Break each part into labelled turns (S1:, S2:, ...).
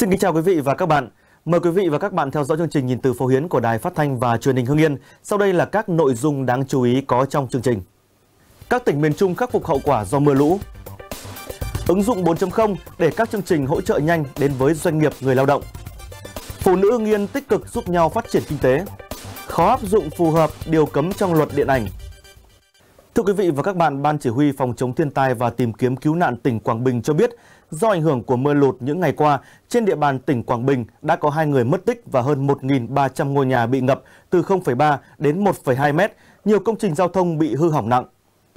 S1: Xin kính chào quý vị và các bạn. Mời quý vị và các bạn theo dõi chương trình Nhìn từ Phố Hiến của Đài Phát thanh và Truyền hình Hưng Yên. Sau đây là các nội dung đáng chú ý có trong chương trình. Các tỉnh miền Trung khắc phục hậu quả do mưa lũ. Ứng dụng 4.0 để các chương trình hỗ trợ nhanh đến với doanh nghiệp, người lao động. Phụ nữ Hưng Yên tích cực giúp nhau phát triển kinh tế. Khó áp dụng phù hợp điều cấm trong luật điện ảnh. Thưa quý vị và các bạn, Ban Chỉ huy Phòng chống thiên tai và tìm kiếm cứu nạn tỉnh Quảng Bình cho biết, do ảnh hưởng của mưa lụt những ngày qua, trên địa bàn tỉnh Quảng Bình đã có 2 người mất tích và hơn 1.300 ngôi nhà bị ngập từ 0,3 đến 1,2 mét, nhiều công trình giao thông bị hư hỏng nặng.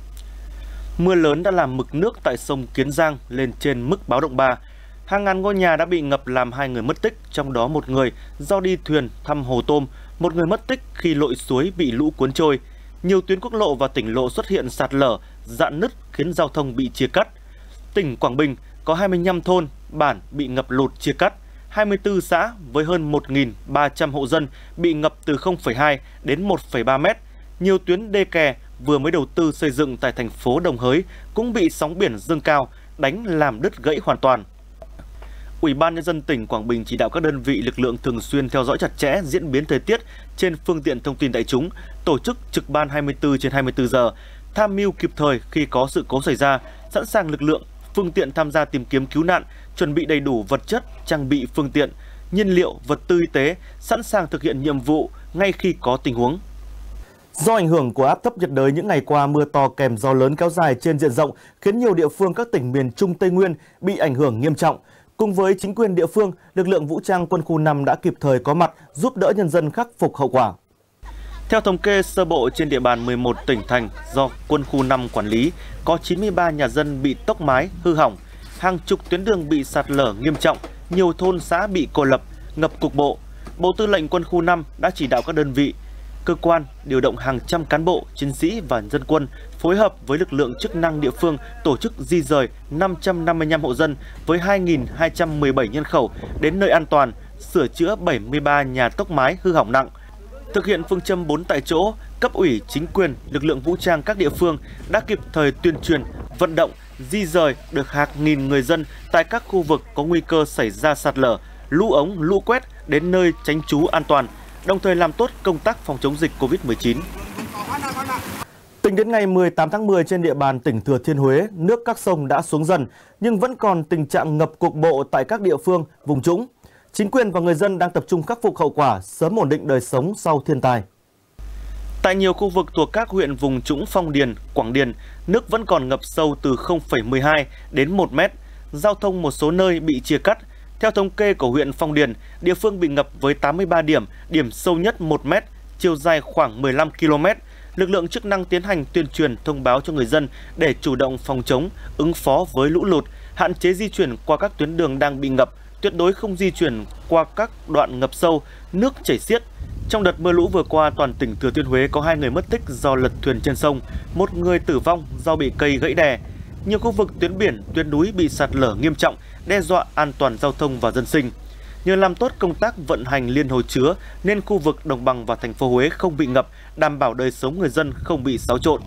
S1: Mưa lớn đã làm mực nước tại sông Kiến Giang lên trên mức báo động 3. Hàng ngàn ngôi nhà đã bị ngập làm 2 người mất tích, trong đó một người do đi thuyền thăm hồ tôm, một người mất tích khi lội suối bị lũ cuốn trôi. Nhiều tuyến quốc lộ và tỉnh lộ xuất hiện sạt lở, rạn nứt khiến giao thông bị chia cắt. Tỉnh Quảng Bình có 25 thôn, bản bị ngập lụt chia cắt, 24 xã với hơn 1.300 hộ dân bị ngập từ 0,2 đến 1,3 mét. Nhiều tuyến đê kè vừa mới đầu tư xây dựng tại thành phố Đồng Hới cũng bị sóng biển dâng cao, đánh làm đứt gãy hoàn toàn. Ủy ban Nhân dân tỉnh Quảng Bình chỉ đạo các đơn vị lực lượng thường xuyên theo dõi chặt chẽ diễn biến thời tiết trên phương tiện thông tin đại chúng, tổ chức trực ban 24/24 giờ, tham mưu kịp thời khi có sự cố xảy ra, sẵn sàng lực lượng, phương tiện tham gia tìm kiếm cứu nạn, chuẩn bị đầy đủ vật chất, trang bị phương tiện, nhiên liệu, vật tư y tế, sẵn sàng thực hiện nhiệm vụ ngay khi có tình huống. Do ảnh hưởng của áp thấp nhiệt đới những ngày qua, mưa to kèm gió lớn kéo dài trên diện rộng khiến nhiều địa phương các tỉnh miền Trung Tây Nguyên bị ảnh hưởng nghiêm trọng. Cùng với chính quyền địa phương, lực lượng vũ trang quân khu 5 đã kịp thời có mặt giúp đỡ nhân dân khắc phục hậu quả. Theo thống kê sơ bộ, trên địa bàn 11 tỉnh thành do quân khu 5 quản lý, có 93 nhà dân bị tốc mái, hư hỏng, hàng chục tuyến đường bị sạt lở nghiêm trọng, nhiều thôn xã bị cô lập, ngập cục bộ. Bộ Tư lệnh quân khu 5 đã chỉ đạo các đơn vị, cơ quan điều động hàng trăm cán bộ, chiến sĩ và dân quân phối hợp với lực lượng chức năng địa phương tổ chức di rời 555 hộ dân với 2.217 nhân khẩu đến nơi an toàn, sửa chữa 73 nhà tốc mái hư hỏng nặng. Thực hiện phương châm 4 tại chỗ, cấp ủy, chính quyền, lực lượng vũ trang các địa phương đã kịp thời tuyên truyền, vận động, di rời được hàng nghìn người dân tại các khu vực có nguy cơ xảy ra sạt lở, lũ ống, lũ quét đến nơi tránh trú an toàn, đồng thời làm tốt công tác phòng chống dịch Covid-19. Tính đến ngày 18 tháng 10 trên địa bàn tỉnh Thừa Thiên Huế, nước các sông đã xuống dần nhưng vẫn còn tình trạng ngập cục bộ tại các địa phương, vùng trũng. Chính quyền và người dân đang tập trung khắc phục hậu quả, sớm ổn định đời sống sau thiên tai. Tại nhiều khu vực thuộc các huyện vùng trũng Phong Điền, Quảng Điền, nước vẫn còn ngập sâu từ 0,12 đến 1 mét. Giao thông một số nơi bị chia cắt. Theo thống kê của huyện Phong Điền, địa phương bị ngập với 83 điểm, điểm sâu nhất 1 mét, chiều dài khoảng 15 km. Lực lượng chức năng tiến hành tuyên truyền thông báo cho người dân để chủ động phòng chống, ứng phó với lũ lụt, hạn chế di chuyển qua các tuyến đường đang bị ngập, tuyệt đối không di chuyển qua các đoạn ngập sâu, nước chảy xiết. Trong đợt mưa lũ vừa qua, toàn tỉnh Thừa Thiên Huế có 2 người mất tích do lật thuyền trên sông, 1 người tử vong do bị cây gãy đè. Nhiều khu vực tuyến biển, tuyến núi bị sạt lở nghiêm trọng, đe dọa an toàn giao thông và dân sinh. Nhờ làm tốt công tác vận hành liên hồ chứa nên khu vực đồng bằng và thành phố Huế không bị ngập, đảm bảo đời sống người dân không bị xáo trộn.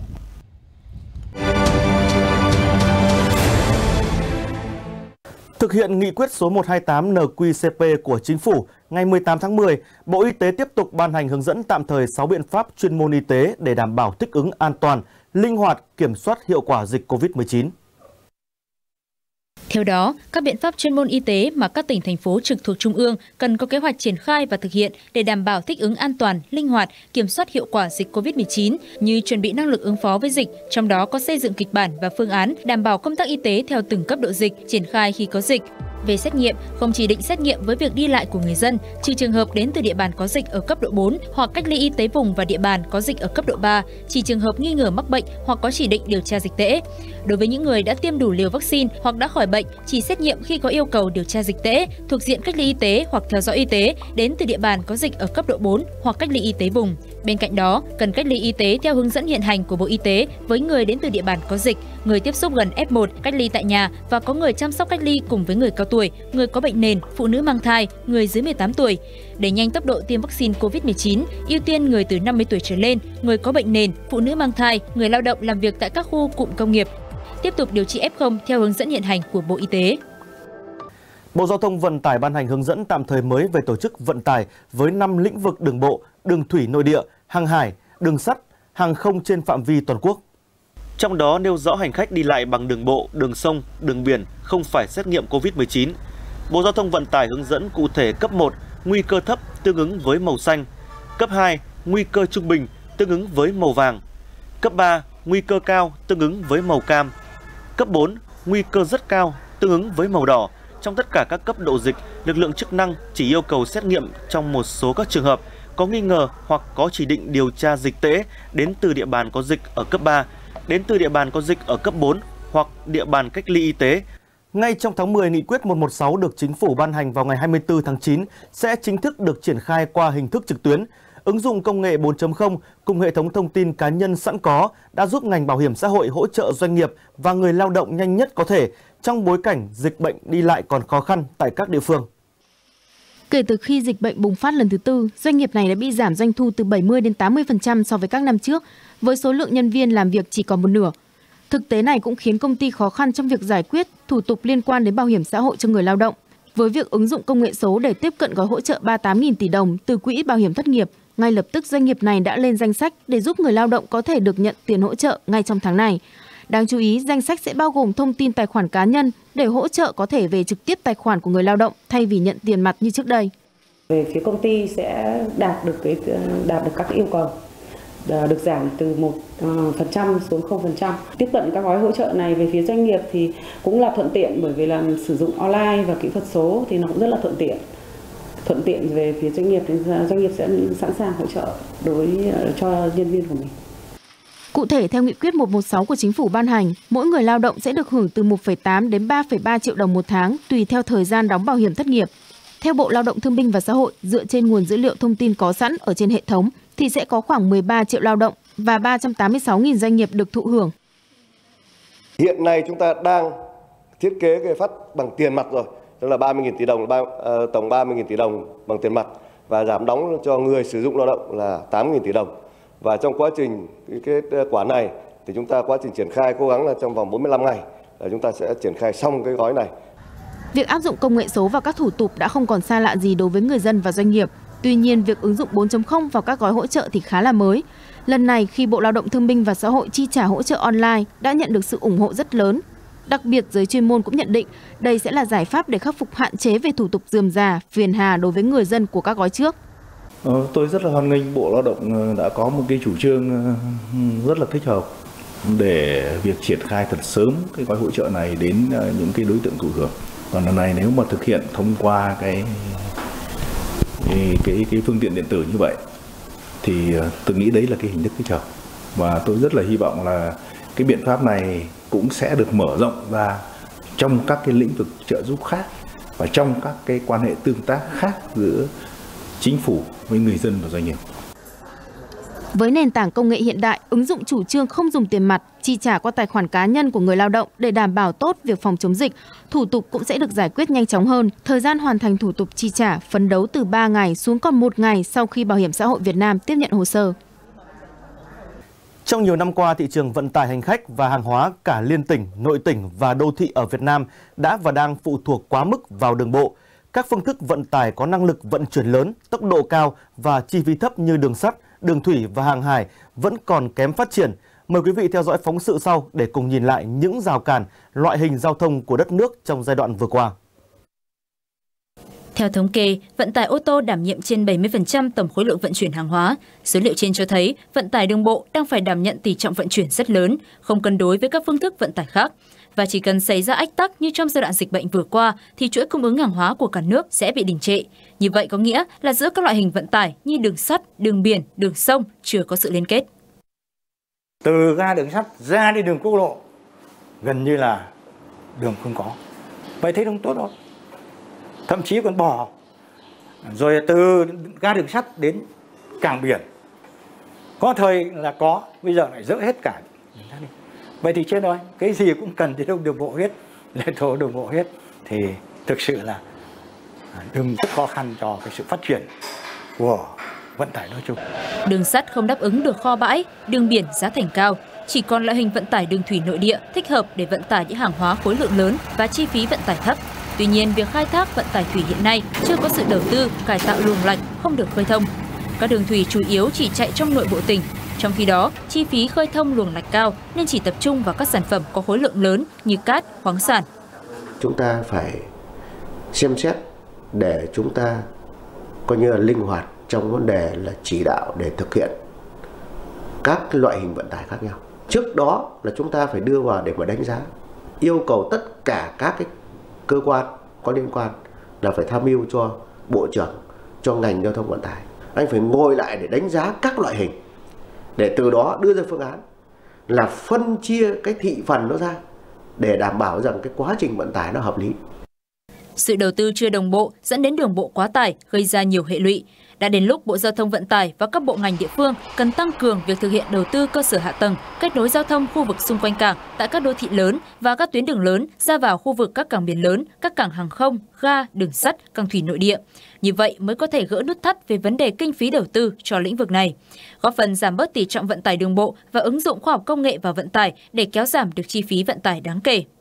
S1: Thực hiện nghị quyết số 128 NQ-CP của Chính phủ, ngày 18 tháng 10, Bộ Y tế tiếp tục ban hành hướng dẫn tạm thời 6 biện pháp chuyên môn y tế để đảm bảo thích ứng an toàn, linh hoạt, kiểm soát hiệu quả dịch COVID-19.
S2: Theo đó, các biện pháp chuyên môn y tế mà các tỉnh, thành phố trực thuộc Trung ương cần có kế hoạch triển khai và thực hiện để đảm bảo thích ứng an toàn, linh hoạt, kiểm soát hiệu quả dịch COVID-19 như chuẩn bị năng lực ứng phó với dịch, trong đó có xây dựng kịch bản và phương án đảm bảo công tác y tế theo từng cấp độ dịch, triển khai khi có dịch. Về xét nghiệm, không chỉ định xét nghiệm với việc đi lại của người dân, trừ trường hợp đến từ địa bàn có dịch ở cấp độ 4 hoặc cách ly y tế vùng và địa bàn có dịch ở cấp độ 3, chỉ trường hợp nghi ngờ mắc bệnh hoặc có chỉ định điều tra dịch tễ. Đối với những người đã tiêm đủ liều vaccine hoặc đã khỏi bệnh, chỉ xét nghiệm khi có yêu cầu điều tra dịch tễ, thuộc diện cách ly y tế hoặc theo dõi y tế, đến từ địa bàn có dịch ở cấp độ 4 hoặc cách ly y tế vùng. Bên cạnh đó, cần cách ly y tế theo hướng dẫn hiện hành của Bộ Y tế với người đến từ địa bàn có dịch, người tiếp xúc gần F1 cách ly tại nhà và có người chăm sóc cách ly cùng với người cao tuổi, người có bệnh nền, phụ nữ mang thai, người dưới 18 tuổi. Đẩy nhanh tốc độ tiêm vaccine COVID-19, ưu tiên người từ 50 tuổi trở lên, người có bệnh nền, phụ nữ mang thai, người lao động làm việc tại các khu cụm công nghiệp. Tiếp tục điều trị F0 theo hướng dẫn hiện hành của Bộ Y tế.
S1: Bộ Giao thông Vận tải ban hành hướng dẫn tạm thời mới về tổ chức vận tải với 5 lĩnh vực đường bộ, đường thủy nội địa, hàng hải, đường sắt, hàng không trên phạm vi toàn quốc. Trong đó nêu rõ hành khách đi lại bằng đường bộ, đường sông, đường biển không phải xét nghiệm COVID-19. Bộ Giao thông Vận tải hướng dẫn cụ thể cấp 1, nguy cơ thấp tương ứng với màu xanh, cấp 2, nguy cơ trung bình tương ứng với màu vàng, cấp 3, nguy cơ cao tương ứng với màu cam, cấp 4, nguy cơ rất cao tương ứng với màu đỏ. Trong tất cả các cấp độ dịch, lực lượng chức năng chỉ yêu cầu xét nghiệm trong một số các trường hợp có nghi ngờ hoặc có chỉ định điều tra dịch tễ đến từ địa bàn có dịch ở cấp 3, đến từ địa bàn có dịch ở cấp 4 hoặc địa bàn cách ly y tế. Ngay trong tháng 10, Nghị quyết 116 được Chính phủ ban hành vào ngày 24 tháng 9 sẽ chính thức được triển khai qua hình thức trực tuyến. Ứng dụng công nghệ 4.0 cùng hệ thống thông tin cá nhân sẵn có đã giúp ngành bảo hiểm xã hội hỗ trợ doanh nghiệp và người lao động nhanh nhất có thể trong bối cảnh dịch bệnh đi lại còn khó khăn tại các địa phương.
S3: Kể từ khi dịch bệnh bùng phát lần thứ tư, doanh nghiệp này đã bị giảm doanh thu từ 70 đến 80% so với các năm trước, với số lượng nhân viên làm việc chỉ còn một nửa. Thực tế này cũng khiến công ty khó khăn trong việc giải quyết thủ tục liên quan đến bảo hiểm xã hội cho người lao động. Với việc ứng dụng công nghệ số để tiếp cận gói hỗ trợ 38.000 tỷ đồng từ quỹ bảo hiểm thất nghiệp, ngay lập tức doanh nghiệp này đã lên danh sách để giúp người lao động có thể được nhận tiền hỗ trợ ngay trong tháng này. Đáng chú ý, danh sách sẽ bao gồm thông tin tài khoản cá nhân để hỗ trợ có thể về trực tiếp tài khoản của người lao động thay vì nhận tiền mặt như trước đây.
S4: Về phía công ty sẽ đạt được các yêu cầu, được giảm từ 1% xuống 0%. Tiếp cận các gói hỗ trợ này về phía doanh nghiệp thì cũng là thuận tiện, bởi vì là sử dụng online và kỹ thuật số thì nó cũng rất là thuận tiện. Thuận tiện về phía doanh nghiệp thì doanh nghiệp sẽ sẵn sàng hỗ trợ cho nhân viên của mình.
S3: Cụ thể, theo Nghị quyết 116 của Chính phủ ban hành, mỗi người lao động sẽ được hưởng từ 1,8 đến 3,3 triệu đồng một tháng tùy theo thời gian đóng bảo hiểm thất nghiệp. Theo Bộ Lao động Thương binh và Xã hội, dựa trên nguồn dữ liệu thông tin có sẵn ở trên hệ thống thì sẽ có khoảng 13 triệu lao động và 386.000 doanh nghiệp được thụ hưởng.
S5: Hiện nay chúng ta đang thiết kế cái phát bằng tiền mặt rồi, tức là 30.000 tỷ đồng, tổng 30.000 tỷ đồng bằng tiền mặt và giảm đóng cho người sử dụng lao động là 8.000 tỷ đồng. Và trong quá trình cái quả này thì chúng ta quá trình triển khai cố gắng là trong vòng 45 ngày là chúng ta sẽ triển khai xong cái gói này.
S3: Việc áp dụng công nghệ số vào các thủ tục đã không còn xa lạ gì đối với người dân và doanh nghiệp. Tuy nhiên, việc ứng dụng 4.0 vào các gói hỗ trợ thì khá là mới. Lần này, khi Bộ Lao động Thương binh và Xã hội chi trả hỗ trợ online đã nhận được sự ủng hộ rất lớn. Đặc biệt, giới chuyên môn cũng nhận định đây sẽ là giải pháp để khắc phục hạn chế về thủ tục rườm rà, phiền hà đối với người dân của các gói trước.
S6: Tôi rất là hoan nghênh Bộ Lao động đã có một cái chủ trương rất là thích hợp để việc triển khai thật sớm cái gói hỗ trợ này đến những cái đối tượng thụ hưởng. Còn lần này nếu mà thực hiện thông qua cái phương tiện điện tử như vậy thì tôi nghĩ đấy là cái hình thức thích hợp. Và tôi rất là hy vọng là cái biện pháp này cũng sẽ được mở rộng ra trong các cái lĩnh vực trợ giúp khác và trong các cái quan hệ tương tác khác giữa chính phủ với người dân và doanh nghiệp.
S3: Với nền tảng công nghệ hiện đại, ứng dụng chủ trương không dùng tiền mặt, chi trả qua tài khoản cá nhân của người lao động để đảm bảo tốt việc phòng chống dịch, thủ tục cũng sẽ được giải quyết nhanh chóng hơn. Thời gian hoàn thành thủ tục chi trả phấn đấu từ 3 ngày xuống còn 1 ngày sau khi Bảo hiểm xã hội Việt Nam tiếp nhận hồ sơ.
S1: Trong nhiều năm qua, thị trường vận tải hành khách và hàng hóa cả liên tỉnh, nội tỉnh và đô thị ở Việt Nam đã và đang phụ thuộc quá mức vào đường bộ. Các phương thức vận tải có năng lực vận chuyển lớn, tốc độ cao và chi phí thấp như đường sắt, đường thủy và hàng hải vẫn còn kém phát triển. Mời quý vị theo dõi phóng sự sau để cùng nhìn lại những rào cản, loại hình giao thông của đất nước trong giai đoạn vừa qua.
S2: Theo thống kê, vận tải ô tô đảm nhiệm trên 70% tổng khối lượng vận chuyển hàng hóa. Số liệu trên cho thấy vận tải đường bộ đang phải đảm nhận tỷ trọng vận chuyển rất lớn, không cân đối với các phương thức vận tải khác. Và chỉ cần xảy ra ách tắc như trong giai đoạn dịch bệnh vừa qua thì chuỗi cung ứng hàng hóa của cả nước sẽ bị đình trệ. Như vậy có nghĩa là giữa các loại hình vận tải như đường sắt, đường biển, đường sông chưa có sự liên kết.
S7: Từ ga đường sắt ra đi đường quốc lộ gần như là đường không có. Vậy thế không tốt đâu. Thậm chí còn bỏ. Rồi từ ga đường sắt đến cảng biển. Có thời là có, bây giờ lại dỡ hết cả. Vậy thì chết rồi, cái gì cũng cần thì đường bộ hết, lên thổ đường bộ hết. Thì thực sự là rất khó khăn cho cái sự phát triển của vận tải nói chung.
S2: Đường sắt không đáp ứng được kho bãi, đường biển giá thành cao. Chỉ còn loại hình vận tải đường thủy nội địa thích hợp để vận tải những hàng hóa khối lượng lớn và chi phí vận tải thấp. Tuy nhiên, việc khai thác vận tải thủy hiện nay chưa có sự đầu tư cải tạo luồng lạch, không được khơi thông. Các đường thủy chủ yếu chỉ chạy trong nội bộ tỉnh. Trong khi đó, chi phí khơi thông luồng lạch cao nên chỉ tập trung vào các sản phẩm có khối lượng lớn như cát, khoáng sản.
S8: Chúng ta phải xem xét để chúng ta coi như là linh hoạt trong vấn đề là chỉ đạo để thực hiện các loại hình vận tải khác nhau. Trước đó là chúng ta phải đưa vào để mà đánh giá, yêu cầu tất cả các cái cơ quan có liên quan là phải tham mưu cho Bộ trưởng, cho ngành giao thông vận tải. Anh phải ngồi lại để đánh giá các loại hình, để từ đó đưa ra phương án là phân chia cái thị phần nó ra để đảm bảo rằng cái quá trình vận tải nó hợp lý.
S2: Sự đầu tư chưa đồng bộ dẫn đến đường bộ quá tải, gây ra nhiều hệ lụy. Đã đến lúc Bộ Giao thông Vận tải và các bộ ngành địa phương cần tăng cường việc thực hiện đầu tư cơ sở hạ tầng, kết nối giao thông khu vực xung quanh cảng tại các đô thị lớn và các tuyến đường lớn ra vào khu vực các cảng biển lớn, các cảng hàng không, ga, đường sắt, cảng thủy nội địa. Như vậy mới có thể gỡ nút thắt về vấn đề kinh phí đầu tư cho lĩnh vực này, góp phần giảm bớt tỷ trọng vận tải đường bộ và ứng dụng khoa học công nghệ vào vận tải để kéo giảm được chi phí vận tải đáng kể.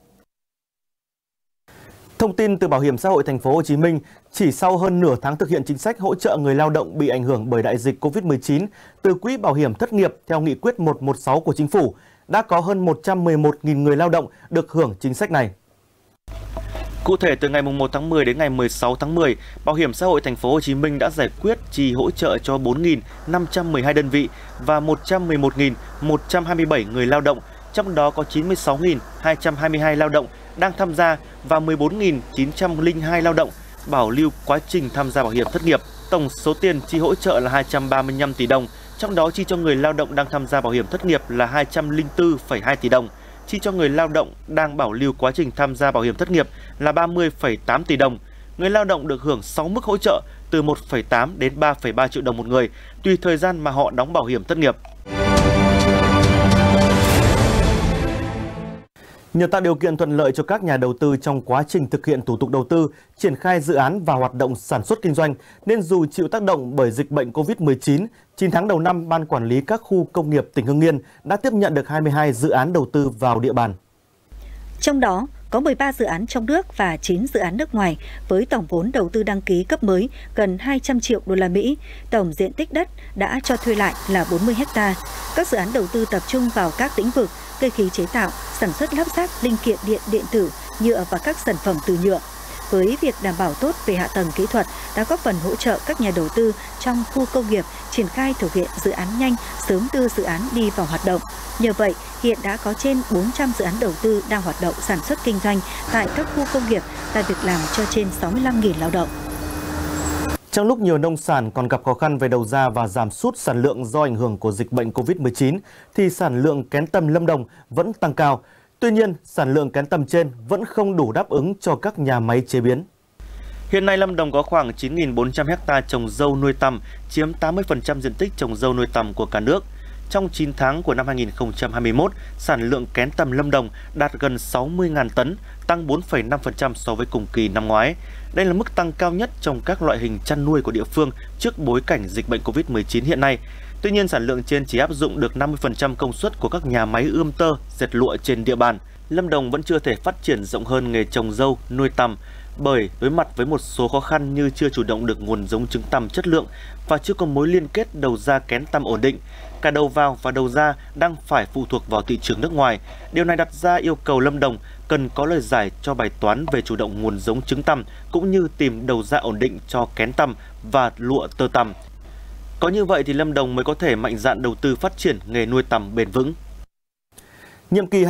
S1: Thông tin từ Bảo hiểm xã hội Thành phố Hồ Chí Minh, chỉ sau hơn nửa tháng thực hiện chính sách hỗ trợ người lao động bị ảnh hưởng bởi đại dịch Covid-19 từ Quỹ Bảo hiểm Thất nghiệp theo Nghị quyết 116 của Chính phủ, đã có hơn 111.000 người lao động được hưởng chính sách này. Cụ thể, từ ngày 1 tháng 10 đến ngày 16 tháng 10, Bảo hiểm xã hội Thành phố Hồ Chí Minh đã giải quyết chi hỗ trợ cho 4.512 đơn vị và 111.127 người lao động, trong đó có 96.222 lao động đang tham gia và 14.902 lao động bảo lưu quá trình tham gia bảo hiểm thất nghiệp. Tổng số tiền chi hỗ trợ là 235 tỷ đồng, trong đó chi cho người lao động đang tham gia bảo hiểm thất nghiệp là 204,2 tỷ đồng, chi cho người lao động đang bảo lưu quá trình tham gia bảo hiểm thất nghiệp là 30,8 tỷ đồng. Người lao động được hưởng 6 mức hỗ trợ từ 1,8 đến 3,3 triệu đồng một người, tùy thời gian mà họ đóng bảo hiểm thất nghiệp. Nhờ tạo điều kiện thuận lợi cho các nhà đầu tư trong quá trình thực hiện thủ tục đầu tư, triển khai dự án và hoạt động sản xuất kinh doanh, nên dù chịu tác động bởi dịch bệnh Covid-19, 9 tháng đầu năm, Ban Quản lý các khu công nghiệp tỉnh Hưng Yên đã tiếp nhận được 22 dự án đầu tư vào địa bàn.
S9: Trong đó, có 13 dự án trong nước và 9 dự án nước ngoài với tổng vốn đầu tư đăng ký cấp mới gần 200 triệu đô la Mỹ. Tổng diện tích đất đã cho thuê lại là 40 ha. Các dự án đầu tư tập trung vào các lĩnh vực cơ khí chế tạo, sản xuất lắp ráp linh kiện điện, điện tử, nhựa và các sản phẩm từ nhựa. Với việc đảm bảo tốt về hạ tầng kỹ thuật đã góp phần hỗ trợ các nhà đầu tư trong khu công nghiệp triển khai thực hiện dự án nhanh, sớm đưa dự án đi vào hoạt động. Nhờ vậy, hiện đã có trên 400 dự án đầu tư đang hoạt động sản xuất kinh doanh tại các khu công nghiệp, tạo việc làm cho trên 65.000 lao động.
S1: Trong lúc nhiều nông sản còn gặp khó khăn về đầu ra và giảm sút sản lượng do ảnh hưởng của dịch bệnh Covid-19, thì sản lượng kén tầm Lâm Đồng vẫn tăng cao. Tuy nhiên, sản lượng kén tầm trên vẫn không đủ đáp ứng cho các nhà máy chế biến. Hiện nay, Lâm Đồng có khoảng 9.400 ha trồng dâu nuôi tầm, chiếm 80% diện tích trồng dâu nuôi tầm của cả nước. Trong 9 tháng của năm 2021, sản lượng kén tầm Lâm Đồng đạt gần 60.000 tấn, tăng 4,5% so với cùng kỳ năm ngoái. Đây là mức tăng cao nhất trong các loại hình chăn nuôi của địa phương trước bối cảnh dịch bệnh Covid-19 hiện nay. Tuy nhiên, sản lượng trên chỉ áp dụng được 50% công suất của các nhà máy ươm tơ, dệt lụa trên địa bàn. Lâm Đồng vẫn chưa thể phát triển rộng hơn nghề trồng dâu, nuôi tằm, bởi đối mặt với một số khó khăn như chưa chủ động được nguồn giống trứng tằm chất lượng và chưa có mối liên kết đầu ra kén tằm ổn định. Cả đầu vào và đầu ra đang phải phụ thuộc vào thị trường nước ngoài. Điều này đặt ra yêu cầu Lâm Đồng cần có lời giải cho bài toán về chủ động nguồn giống trứng tằm cũng như tìm đầu ra ổn định cho kén tằm và lụa tơ tằm. Có như vậy thì Lâm Đồng mới có thể mạnh dạn đầu tư phát triển nghề nuôi tằm bền vững. Nhiệm kỳ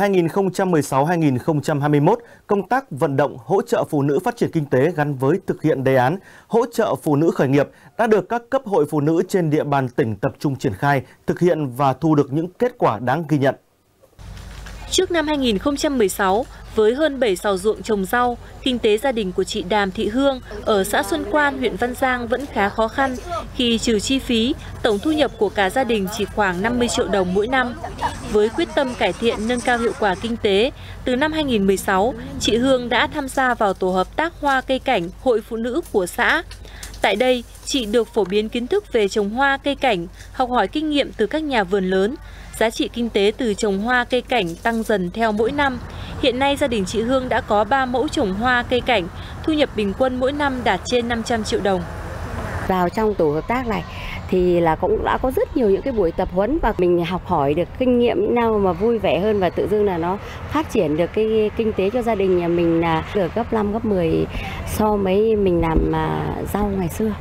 S1: 2016-2021, công tác vận động hỗ trợ phụ nữ phát triển kinh tế gắn với thực hiện đề án hỗ trợ phụ nữ khởi nghiệp đã được các cấp hội phụ nữ trên địa bàn tỉnh tập trung triển khai, thực hiện và thu được những kết quả đáng ghi nhận.
S10: Trước năm 2016, với hơn 7 sào ruộng trồng rau, kinh tế gia đình của chị Đàm Thị Hương ở xã Xuân Quan, huyện Văn Giang vẫn khá khó khăn. Khi trừ chi phí, tổng thu nhập của cả gia đình chỉ khoảng 50 triệu đồng mỗi năm. Với quyết tâm cải thiện nâng cao hiệu quả kinh tế, từ năm 2016, chị Hương đã tham gia vào tổ hợp tác hoa cây cảnh Hội Phụ nữ của xã. Tại đây, chị được phổ biến kiến thức về trồng hoa cây cảnh, học hỏi kinh nghiệm từ các nhà vườn lớn. Giá trị kinh tế từ trồng hoa cây cảnh tăng dần theo mỗi năm. Hiện nay gia đình chị Hương đã có 3 mẫu trồng hoa cây cảnh, thu nhập bình quân mỗi năm đạt trên 500 triệu đồng.
S11: Vào trong tổ hợp tác này thì là cũng đã có rất nhiều những cái buổi tập huấn và mình học hỏi được kinh nghiệm những nào mà vui vẻ hơn và tự dưng là nó phát triển được cái kinh tế cho gia đình nhà mình là được gấp 5 gấp 10 so với mình làm rau ngày xưa.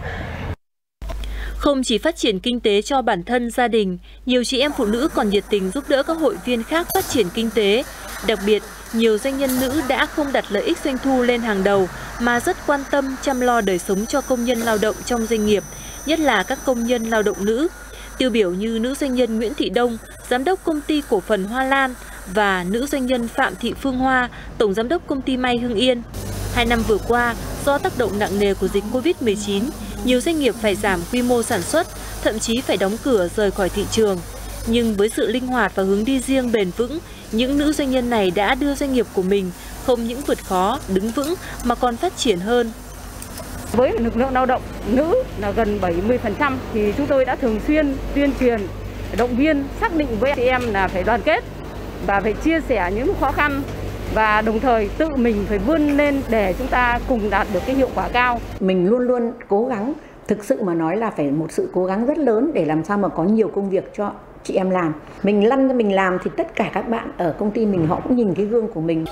S10: Không chỉ phát triển kinh tế cho bản thân gia đình, nhiều chị em phụ nữ còn nhiệt tình giúp đỡ các hội viên khác phát triển kinh tế. Đặc biệt, nhiều doanh nhân nữ đã không đặt lợi ích doanh thu lên hàng đầu mà rất quan tâm chăm lo đời sống cho công nhân lao động trong doanh nghiệp, nhất là các công nhân lao động nữ. Tiêu biểu như nữ doanh nhân Nguyễn Thị Đông, giám đốc công ty cổ phần Hoa Lan và nữ doanh nhân Phạm Thị Phương Hoa, tổng giám đốc công ty may Hưng Yên. 2 năm vừa qua, do tác động nặng nề của dịch Covid-19, nhiều doanh nghiệp phải giảm quy mô sản xuất, thậm chí phải đóng cửa rời khỏi thị trường. Nhưng với sự linh hoạt và hướng đi riêng bền vững, những nữ doanh nhân này đã đưa doanh nghiệp của mình không những vượt khó, đứng vững mà còn phát triển hơn.
S4: Với lực lượng lao động nữ là gần 70% thì chúng tôi đã thường xuyên tuyên truyền, động viên, xác định với chị em là phải đoàn kết và phải chia sẻ những khó khăn và đồng thời tự mình phải vươn lên để chúng ta cùng đạt được cái hiệu quả cao.
S12: Mình luôn luôn cố gắng, thực sự mà nói là phải một sự cố gắng rất lớn để làm sao mà có nhiều công việc cho chị em làm. Mình lăn ra mình làm thì tất cả các bạn ở công ty mình họ cũng nhìn cái gương của mình.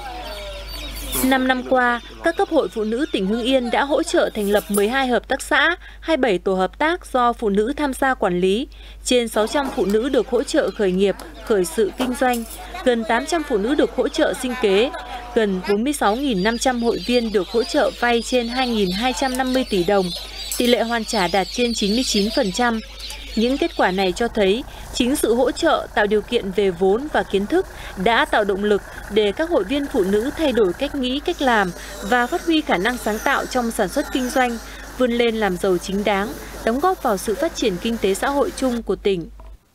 S10: 5 năm qua, các cấp hội phụ nữ tỉnh Hưng Yên đã hỗ trợ thành lập 12 hợp tác xã, 27 tổ hợp tác do phụ nữ tham gia quản lý. Trên 600 phụ nữ được hỗ trợ khởi nghiệp, khởi sự kinh doanh. Gần 800 phụ nữ được hỗ trợ sinh kế. Gần 46.500 hội viên được hỗ trợ vay trên 2.250 tỷ đồng. Tỷ lệ hoàn trả đạt trên 99%. Những kết quả này cho thấy chính sự hỗ trợ tạo điều kiện về vốn và kiến thức đã tạo động lực để các hội viên phụ nữ thay đổi cách nghĩ, cách làm và phát huy khả năng sáng tạo trong sản xuất kinh doanh, vươn lên làm giàu chính đáng, đóng góp vào sự phát triển kinh tế xã hội chung của tỉnh.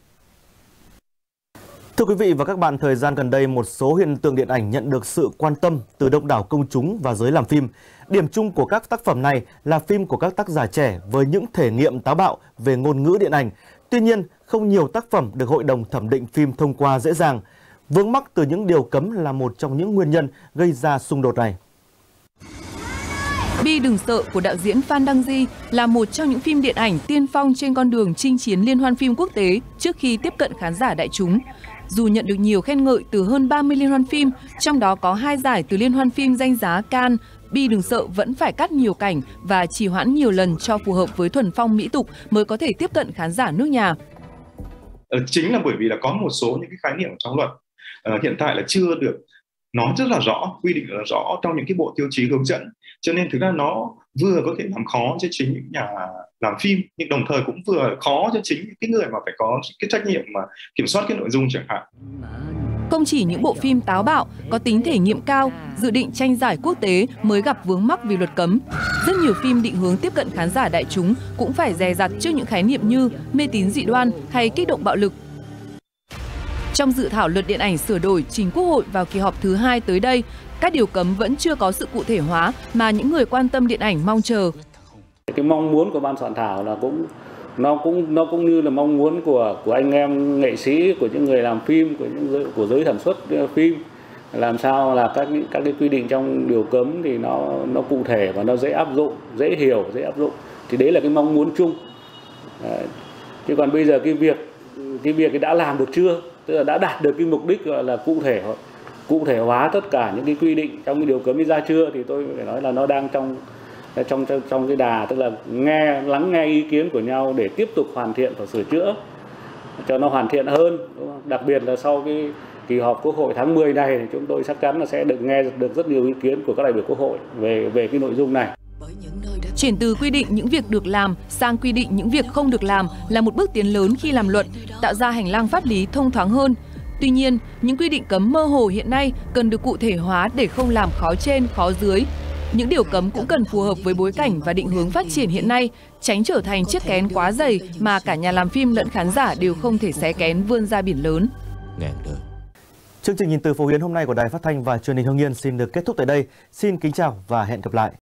S1: Thưa quý vị và các bạn, thời gian gần đây một số hiện tượng điện ảnh nhận được sự quan tâm từ đông đảo công chúng và giới làm phim. Điểm chung của các tác phẩm này là phim của các tác giả trẻ với những thể nghiệm táo bạo về ngôn ngữ điện ảnh. Tuy nhiên, không nhiều tác phẩm được Hội đồng thẩm định phim thông qua dễ dàng. Vướng mắc từ những điều cấm là một trong những nguyên nhân gây ra xung đột này.
S13: Bi đừng sợ của đạo diễn Phan Đăng Di là một trong những phim điện ảnh tiên phong trên con đường chinh chiến liên hoan phim quốc tế trước khi tiếp cận khán giả đại chúng. Dù nhận được nhiều khen ngợi từ hơn 30 liên hoan phim, trong đó có 2 giải từ liên hoan phim danh giá Cannes, Bi đừng sợ vẫn phải cắt nhiều cảnh và trì hoãn nhiều lần cho phù hợp với thuần phong mỹ tục mới có thể tiếp cận khán giả nước nhà.
S14: Chính là bởi vì là có một số những cái khái niệm trong luật hiện tại là chưa được nó rất là rõ, quy định là rõ trong những cái bộ tiêu chí hướng dẫn, cho nên thực ra nó vừa có thể làm khó cho chính những nhà làm phim nhưng đồng thời cũng vừa khó cho chính những cái người mà phải có cái trách nhiệm mà kiểm soát cái nội dung chẳng hạn.
S13: Không chỉ những bộ phim táo bạo, có tính thể nghiệm cao, dự định tranh giải quốc tế mới gặp vướng mắc vì luật cấm. Rất nhiều phim định hướng tiếp cận khán giả đại chúng cũng phải dè dặt trước những khái niệm như mê tín dị đoan hay kích động bạo lực. Trong dự thảo luật điện ảnh sửa đổi trình Quốc hội vào kỳ họp thứ 2 tới đây, các điều cấm vẫn chưa có sự cụ thể hóa mà những người quan tâm điện ảnh mong chờ.
S15: Cái mong muốn của ban soạn thảo là nó cũng như là mong muốn của anh em nghệ sĩ, của những người làm phim, của giới sản xuất phim, làm sao là các cái quy định trong điều cấm thì nó cụ thể và nó dễ áp dụng, dễ hiểu, dễ áp dụng. Thì đấy là cái mong muốn chung. Chứ còn bây giờ cái việc đã làm được chưa, tức là đã đạt được cái mục đích gọi là cụ thể hóa tất cả những cái quy định trong cái điều cấm ra chưa, thì tôi phải nói là nó đang trong cái đà, tức là lắng nghe ý kiến của nhau để tiếp tục hoàn thiện và sửa chữa cho nó hoàn thiện hơn. Đặc biệt là sau cái kỳ họp Quốc hội tháng 10 này thì chúng tôi chắc chắn là sẽ được nghe được rất nhiều ý kiến của các đại biểu Quốc hội về cái nội dung này.
S13: Chuyển từ quy định những việc được làm sang quy định những việc không được làm là một bước tiến lớn khi làm luật, tạo ra hành lang pháp lý thông thoáng hơn. Tuy nhiên, những quy định cấm mơ hồ hiện nay cần được cụ thể hóa để không làm khó trên, khó dưới. Những điều cấm cũng cần phù hợp với bối cảnh và định hướng phát triển hiện nay, tránh trở thành chiếc kén quá dày mà cả nhà làm phim lẫn khán giả đều không thể xé kén vươn ra biển lớn.
S1: Chương trình Nhìn từ Phổ Hiến hôm nay của Đài Phát thanh và Truyền hình Hưng Yên xin được kết thúc tại đây. Xin kính chào và hẹn gặp lại.